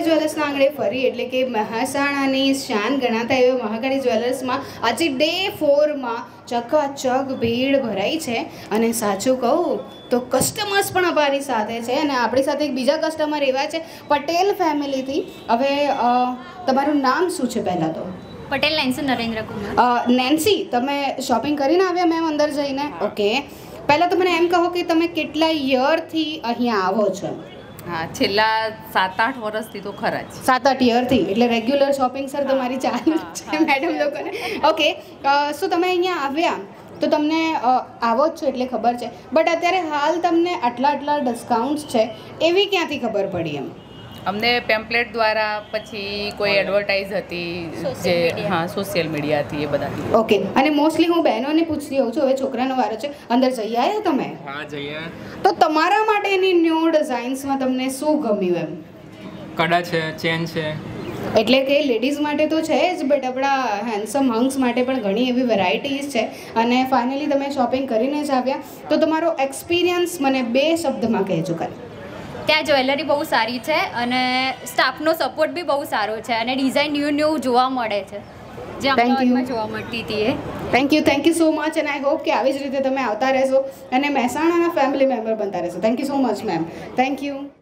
જ્વેલર્સના આંગણે ફરી એટલે કે મહેસાણાની શાન ગણાતા એવા મહાકાળી જ્વેલર્સમાં આજે ડે 4માં ચકાચક ભીડ ભરાઈ છે અને સાચું કહું તો કસ્ટમર્સ પણ અમારી સાથે છે અને આપણી સાથે એક બીજા કસ્ટમર એવા છે પટેલ ફેમિલીથી. હવે તમારું નામ શું છે પહેલાં તો? પટેલ નેન્સી નરેન્દ્ર કુમાર. નેન્સી, તમે શોપિંગ કરીને આવ્યા મેમ અંદર જઈને? ઓકે, પહેલાં તો મને એમ કહો કે તમે કેટલા યરથી અહીંયા આવો છો? હા, છેલ્લા 7-8 વર્ષથી તો ખરા જ. 7-8 યરથી, એટલે રેગ્યુલર શોપિંગ સર તમારી ચાલુ છે મેડમ લોકોને. ઓકે, શું તમે અહીંયા આવ્યા તો તમને આવો જ છો એટલે ખબર છે, બટ અત્યારે હાલ તમને આટલા ડિસ્કાઉન્ટ્સ છે એવી ક્યાંથી ખબર પડી? એમ અમને પેમ્પલેટ દ્વારા, પછી કોઈ એડવર્ટાઇઝ હતી જે સોશિયલ મીડિયાથી, એ બધાથી. ઓકે, અને મોસ્ટલી હું બહેનોને પૂછતી હોઉં છું. હવે છોકરાનો વારો છે, અંદર જઈ આવ્યા તમે? હા, જઈએ. તો તમારા માટેની ન્યૂ ડિઝાઇન્સમાં તમને શું ગમ્યું? એમ કડા છે, ચેન છે, એટલે કે લેડીઝ માટે તો છે જ, બટ આપણા હેન્ડસમ હંગ્સ માટે પણ ઘણી એવી વેરાયટીઝ છે. અને ફાઇનલી તમે શોપિંગ કરીને જ આવ્યા, તો તમારો એક્સપિરિયન્સ મને 2 શબ્દમાં કહેજો ખાલી. ત્યાં જ્વેલરી બહુ સારી છે અને સ્ટાફનો સપોર્ટ બી બહુ સારો છે અને ડિઝાઇન ન્યૂ જોવા મળે છે જે અમદાવાદમાં જોવા મળતી હતી એ. થેન્ક યુ સો મચ, અને આઈ હોપ કે આવી જ રીતે તમે આવતા રહેશો અને મહેસાણાના ફેમિલી મેમ્બર બનતા રહેશો. Thank you so much ma'am. Thank you.